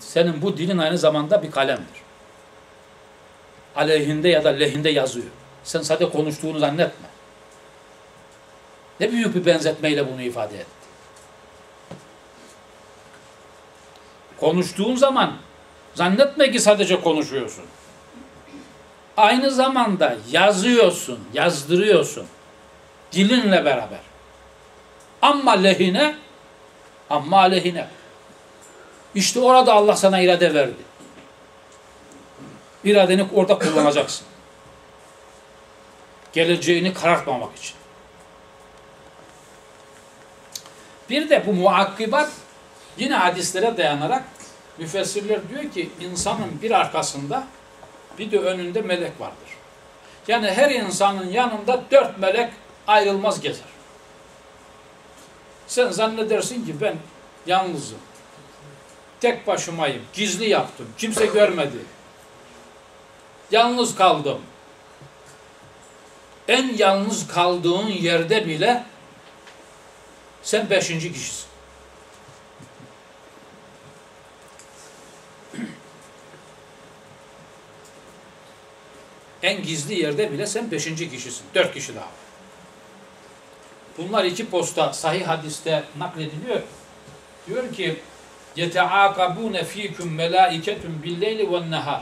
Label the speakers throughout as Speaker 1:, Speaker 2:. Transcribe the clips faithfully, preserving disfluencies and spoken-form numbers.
Speaker 1: senin bu dilin aynı zamanda bir kalemdir. Aleyhinde ya da lehinde yazıyor. Sen sadece konuştuğunu zannetme. Ne büyük bir benzetmeyle bunu ifade etti. Konuştuğun zaman zannetme ki sadece konuşuyorsun. Aynı zamanda yazıyorsun, yazdırıyorsun. Dilinle beraber. Amma lehine, amma aleyhine. İşte orada Allah sana irade verdi. İradeni orada kullanacaksın. Geleceğini karartmamak için. Bir de bu muakkibat yine hadislere dayanarak müfessirler diyor ki insanın bir arkasında bir de önünde melek vardır. Yani her insanın yanında dört melek ayrılmaz gezer. Sen zannedersin ki ben yalnızım. Tek başımayım. Gizli yaptım. Kimse görmedi. Yalnız kaldım. En yalnız kaldığın yerde bile sen beşinci kişisin. En gizli yerde bile sen beşinci kişisin. Dört kişi daha. Bunlar iki posta sahih hadiste naklediliyor. Diyor ki يَتَعَاقَبُونَ ف۪يكُمْ مَلَائِكَةٌ بِالْلَيْلِ وَالنَّهَارِ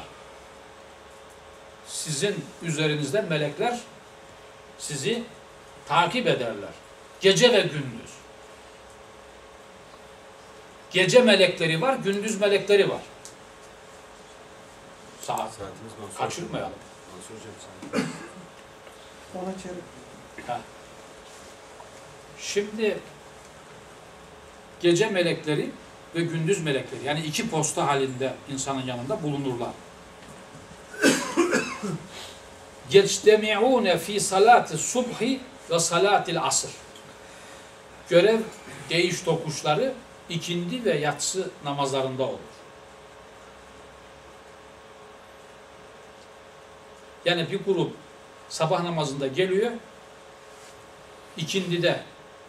Speaker 1: Sizin üzerinizde melekler sizi takip ederler. Gece ve gündüz. Gece melekleri var, gündüz melekleri var. Saat. Kaçırmayalım. Ha. Şimdi gece melekleri ve gündüz melekleri yani iki posta halinde insanın yanında bulunurlar. Yectemi'ûne fî salâti subhi ve salâtil asr. Görev değiş tokuşları ikindi ve yatsı namazlarında olur. Yani bir grup sabah namazında geliyor, ikindide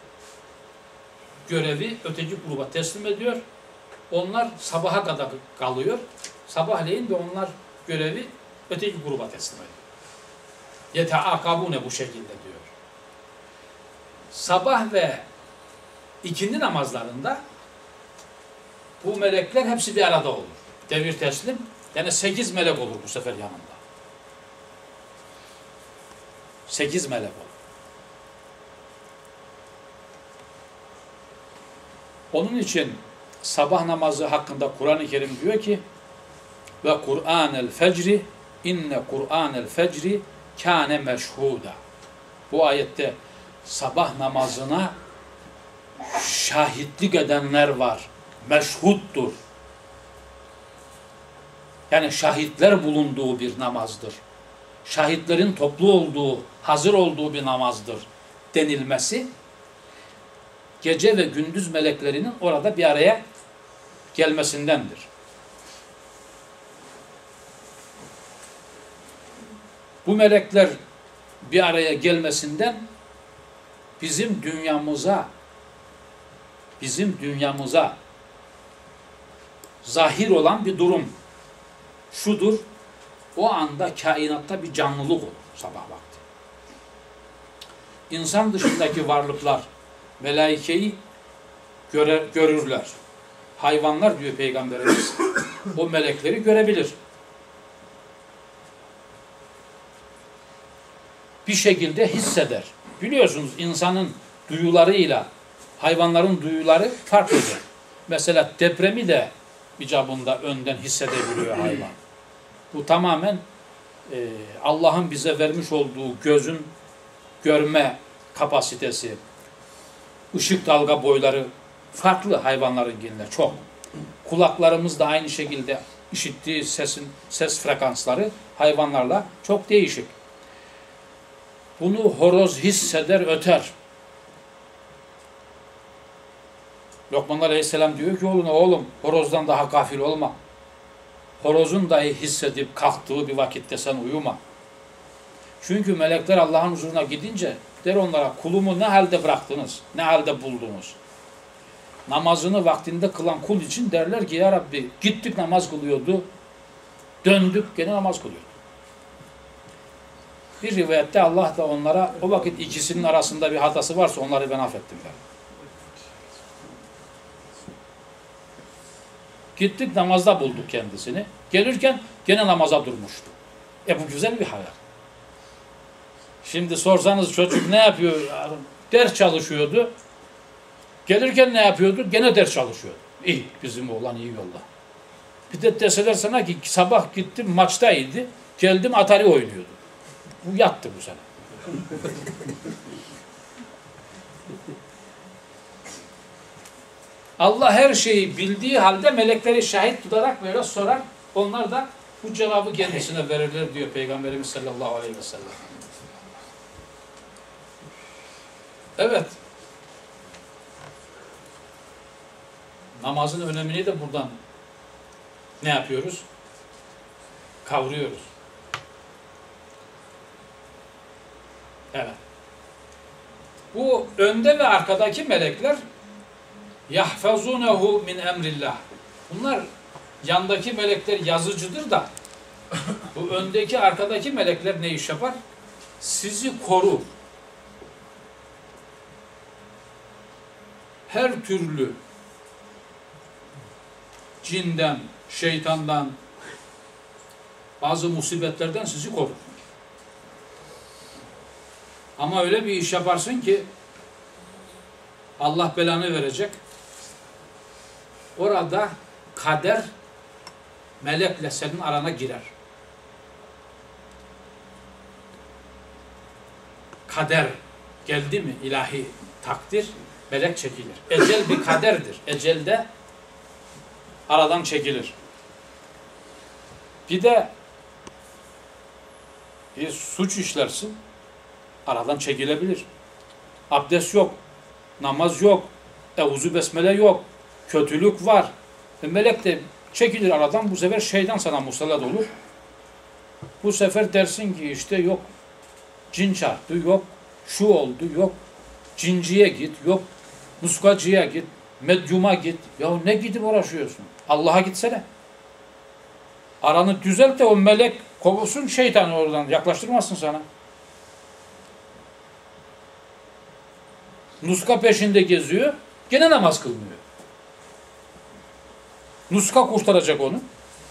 Speaker 1: görevi öteki gruba teslim ediyor. Onlar sabaha kadar kalıyor. Sabahleyin de onlar görevi öteki gruba teslim ediyor. Yeteakabune bu şekilde diyor. Sabah ve ikindi namazlarında bu melekler hepsi bir arada olur. Devir teslim. Yani sekiz melek olur bu sefer yanında. Sekiz melek olur. Onun için sabah namazı hakkında Kur'an-ı Kerim diyor ki ve Kur'anel fecri inne Kur'anel fecri kâne meşhuda. Bu ayette sabah namazına şahitlik edenler var. Meşhuttur. Yani şahitler bulunduğu bir namazdır. Şahitlerin toplu olduğu, hazır olduğu bir namazdır denilmesi gece ve gündüz meleklerinin orada bir araya gelmesindendir. Bu melekler bir araya gelmesinden bizim dünyamıza bizim dünyamıza zahir olan bir durum şudur. O anda kainatta bir canlılık olur sabah vakti. İnsan dışındaki varlıklar melaikeyi göre, görürler. Hayvanlar diyor Peygamberimiz o melekleri görebilir. Bir şekilde hisseder. Biliyorsunuz insanın duyularıyla hayvanların duyuları farklıdır. Mesela depremi de icabında önden hissedebiliyor hayvan. Bu tamamen e, Allah'ın bize vermiş olduğu gözün görme kapasitesi, ışık dalga boyları farklı hayvanlarınkinden çok. Kulaklarımız da aynı şekilde işittiği sesin ses frekansları hayvanlarla çok değişik. Bunu horoz hisseder, öter. Lokman Aleyhisselam diyor ki oğluna, oğlum horozdan daha gafil olma. Horozun dahi hissedip kalktığı bir vakitte sen uyuma. Çünkü melekler Allah'ın huzuruna gidince der onlara, kulumu ne halde bıraktınız, ne halde buldunuz? namazını vaktinde kılan kul için derler ki ya Rabbi gittik namaz kılıyordu, döndük gene namaz kılıyordu. Bir rivayette Allah da onlara o vakit ikisinin arasında bir hatası varsa onları ben affettim der. Gittik namazda bulduk kendisini. Gelirken gene namaza durmuştu. E bu güzel bir hayal. Şimdi sorsanız çocuk ne yapıyor? Ders çalışıyordu. Gelirken ne yapıyordu? Gene ders çalışıyordu. İyi, bizim oğlan iyi yolda. Bir de deseler sana ki sabah gittim maçtaydı, geldim Atari oynuyordu. Bu yattı bu sene. Allah her şeyi bildiği halde melekleri şahit tutarak böyle sorar. Onlar da bu cevabı kendisine verirler diyor Peygamberimiz sallallahu aleyhi ve sellem. Evet. Namazın önemini de buradan ne yapıyoruz? Kavruyoruz. Evet. Bu önde ve arkadaki melekler yahfazunehu min emrillah. Bunlar yandaki melekler yazıcıdır da bu öndeki arkadaki melekler ne iş yapar? Sizi korur. Her türlü cinden, şeytandan, bazı musibetlerden sizi korur. Ama öyle bir iş yaparsın ki Allah belanı verecek. Orada kader melekle senin arana girer. Kader geldi mi ilahi takdir, melek çekilir. Ecel bir kaderdir. Ecel de aradan çekilir. Bir de bir suç işlersin, aradan çekilebilir. Abdest yok, namaz yok, Eûzü besmele yok, kötülük var. E melek de çekilir aradan, bu sefer şeytan sana musallat olur. Bu sefer dersin ki işte yok cin çarptı, yok şu oldu, yok cinciye git, yok muskacıya git, medyuma git. Ya ne gidip uğraşıyorsun? Allah'a gitsene. Aranı düzelt de o melek kovulsun, şeytanı oradan yaklaştırmasın sana. Nuska peşinde geziyor, gene namaz kılmıyor. Nuska kurtaracak onu.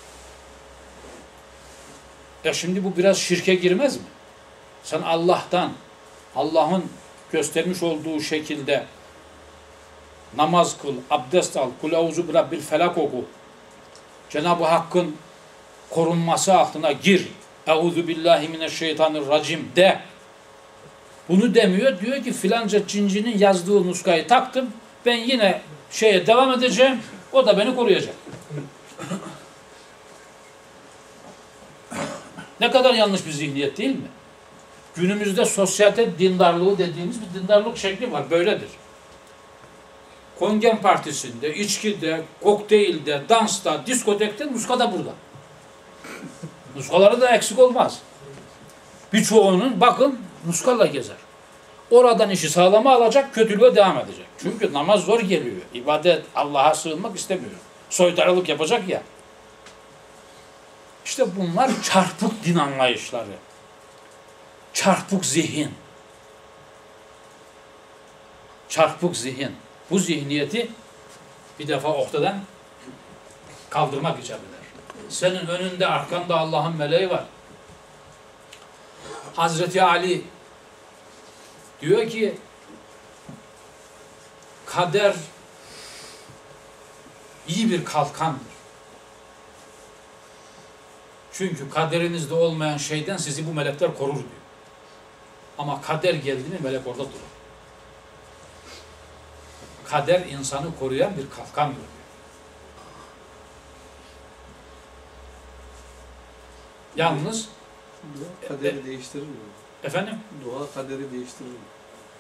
Speaker 1: Ya şimdi bu biraz şirke girmez mi? Sen Allah'tan, Allah'ın göstermiş olduğu şekilde namaz kıl, abdest al, kul euzu bi rabbil felak oku. Cenab-ı Hakk'ın korunması altına gir. Euzu billahi mineşşeytanirracim de. Bunu demiyor. Diyor ki filanca cincinin yazdığı nuskayı taktım. Ben yine şeye devam edeceğim. O da beni koruyacak. Ne kadar yanlış bir zihniyet değil mi? Günümüzde sosyete dindarlığı dediğimiz bir dindarlık şekli var. Böyledir. Kongen partisinde, içkide, kokteylde, dansta, diskotekte, nuska da burada. Nuskaları da eksik olmaz. Birçoğunun bakın nuskayla gezer. Oradan işi sağlama alacak, kötülüğe devam edecek. Çünkü namaz zor geliyor. İbadet, Allah'a sığınmak istemiyor. Soytarılık yapacak ya. İşte bunlar çarpık din anlayışları. Çarpık zihin. Çarpık zihin. Bu zihniyeti bir defa ortadan kaldırmak icap eder. Senin önünde, arkanda Allah'ın meleği var. Hazreti Ali diyor ki kader iyi bir kalkandır. Çünkü kaderinizde olmayan şeyden sizi bu melekler korur diyor. Ama kader geldi mi melek orada durur. Kader insanı koruyan bir kalkandır diyor. Yalnız
Speaker 2: dua kaderi e, değiştirir mi?
Speaker 1: Efendim?
Speaker 2: Dua kaderi değiştirir mi?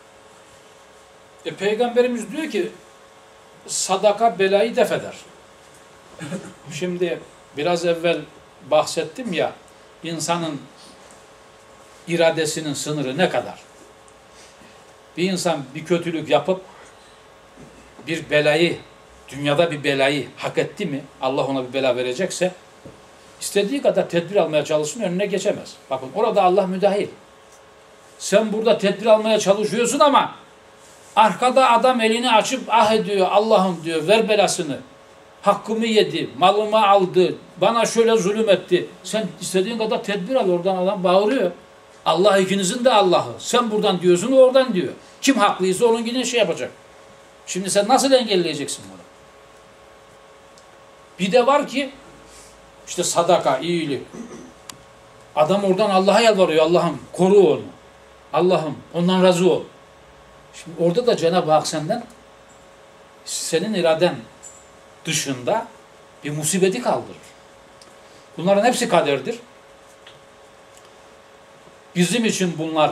Speaker 1: E, Peygamberimiz diyor ki sadaka belayı def eder. Şimdi biraz evvel bahsettim ya, insanın iradesinin sınırı ne kadar? Bir insan bir kötülük yapıp bir belayı, dünyada bir belayı hak etti mi, Allah ona bir bela verecekse, istediği kadar tedbir almaya çalışsın, önüne geçemez. Bakın orada Allah müdahil. Sen burada tedbir almaya çalışıyorsun ama arkada adam elini açıp ah ediyor, Allah'ım diyor, ver belasını. Hakkımı yedi, malımı aldı, bana şöyle zulüm etti. Sen istediğin kadar tedbir al, oradan adam bağırıyor. Allah ikinizin de Allah'ı. Sen buradan diyorsun, o oradan diyor. Kim haklıysa onun yine şey yapacak. Şimdi sen nasıl engelleyeceksin bunu? Bir de var ki işte sadaka, iyilik. Adam oradan Allah'a yalvarıyor. Allah'ım koru onu. Allah'ım ondan razı ol. Şimdi orada da Cenab-ı Hak senden senin iraden dışında bir musibeti kaldırır. Bunların hepsi kaderdir. Bizim için bunlar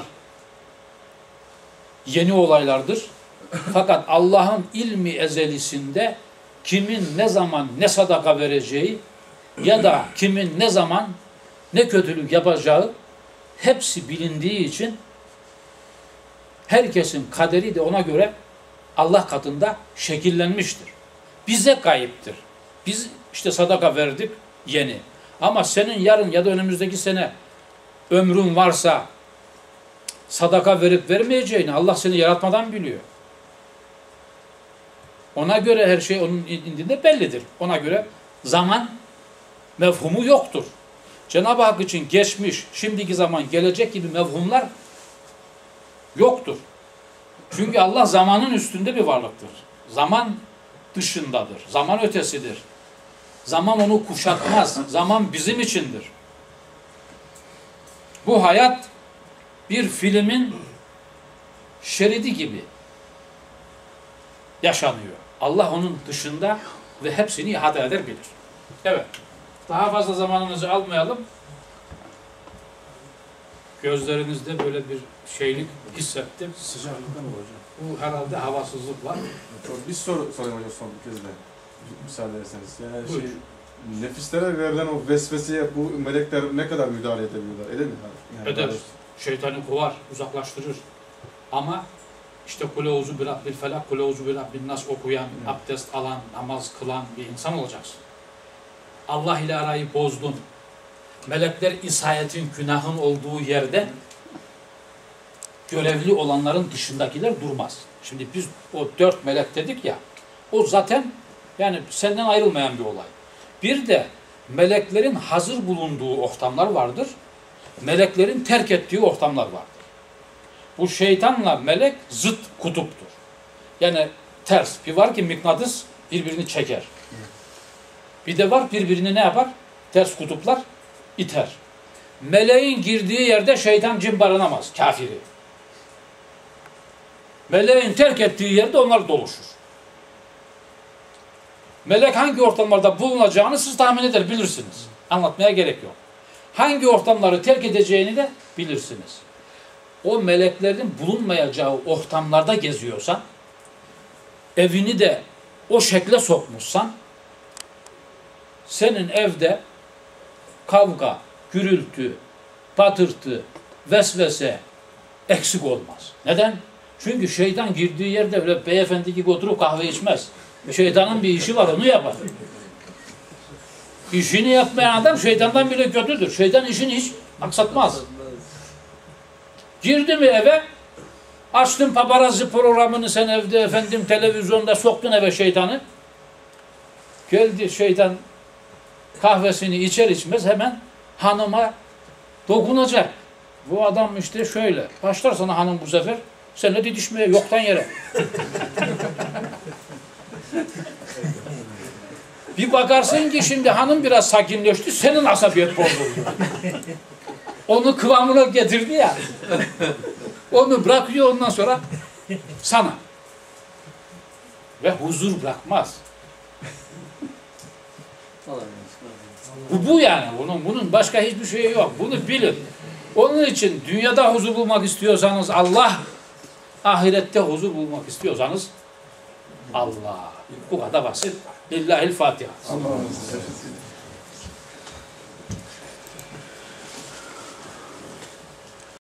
Speaker 1: yeni olaylardır. Fakat Allah'ın ilmi ezelisinde kimin ne zaman ne sadaka vereceği ya da kimin ne zaman ne kötülük yapacağı hepsi bilindiği için herkesin kaderi de ona göre Allah katında şekillenmiştir. Bize kayıptır. Biz işte sadaka verdik yeni. Ama senin yarın ya da önümüzdeki sene ömrün varsa sadaka verip vermeyeceğini Allah seni yaratmadan biliyor. Ona göre her şey onun indinde bellidir. Ona göre zaman mefhumu yoktur. Cenab-ı Hak için geçmiş, şimdiki zaman, gelecek gibi mefhumlar yoktur. Çünkü Allah zamanın üstünde bir varlıktır. Zaman dışındadır. Zaman ötesidir. Zaman onu kuşatmaz. Zaman bizim içindir. Bu hayat bir filmin şeridi gibi yaşanıyor. Allah onun dışında ve hepsini ihate eder bilir. Evet. Daha fazla zamanınızı almayalım. Gözlerinizde böyle bir şeylik hissettim.
Speaker 2: Sıcaklıktan mı hocam?
Speaker 1: Bu herhalde havasızlık var.
Speaker 2: Bir soru sorayım hocam son bir kez de. Müsaade ederseniz. Yani
Speaker 1: Buyur.
Speaker 2: şey, nefislere verilen o vesveseye bu melekler ne kadar müdahale edebiliyorlar? Edemiyorlar. Yani
Speaker 1: Eder.
Speaker 2: böyle-
Speaker 1: Şeytanı kovar, uzaklaştırır. Ama işte Kuleuzu bir Rabbil Felak, Kuleuzu bir Rabbin Nas okuyan,
Speaker 2: Evet.
Speaker 1: abdest alan, namaz kılan bir insan olacaksın. Allah ile arayı bozdun. Melekler isayetin, günahın olduğu yerde görevli olanların dışındakiler durmaz. Şimdi biz o dört melek dedik ya, o zaten yani senden ayrılmayan bir olay. Bir de meleklerin hazır bulunduğu ortamlar vardır. Meleklerin terk ettiği ortamlar vardır. Bu şeytanla melek zıt kutuptur. Yani ters. Bir var ki mıknatıs birbirini çeker. Bir de var birbirini ne yapar? Ters kutuplar iter. Meleğin girdiği yerde şeytan cimbalanamaz. Kafiri. Meleğin terk ettiği yerde onlar doluşur. Melek hangi ortamlarda bulunacağını siz tahmin eder, bilirsiniz. Anlatmaya gerek yok. Hangi ortamları terk edeceğini de bilirsiniz. O meleklerin bulunmayacağı ortamlarda geziyorsan, evini de o şekle sokmuşsan, senin evde kavga, gürültü, patırtı, vesvese eksik olmaz. Neden? Çünkü şeytan girdiği yerde öyle beyefendi gibi oturup kahve içmez. Şeytanın bir işi var, onu yapar. İşini yapmayan adam şeytandan bile kötüdür. Şeytan işini hiç aksatmaz. Girdi mi eve, açtın paparazzi programını sen evde efendim televizyonda soktun eve şeytanı. Geldi şeytan kahvesini içer içmez hemen hanıma dokunacak. Bu adam işte şöyle. Başlar sana hanım bu sefer. Seninle didişmeye yoktan yere. Bir bakarsın ki şimdi hanım biraz sakinleşti. Senin asabiyet bozuldu. Onu kıvamına getirdi ya. Onu bırakıyor ondan sonra sana. Ve huzur bırakmaz. Bu, bu yani. Bunun, bunun başka hiçbir şeyi yok. Bunu bilin. Onun için dünyada huzur bulmak istiyorsanız Allah, ahirette huzur bulmak istiyorsanız Allah. Bu kadar basit. Lillahil Fatiha.
Speaker 2: Allah'ım.